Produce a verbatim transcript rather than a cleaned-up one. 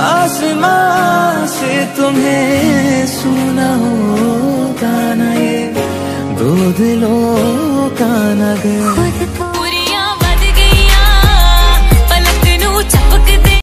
आसमां से तुम्हें सुना होगा ना ये दो दिलों का नगर।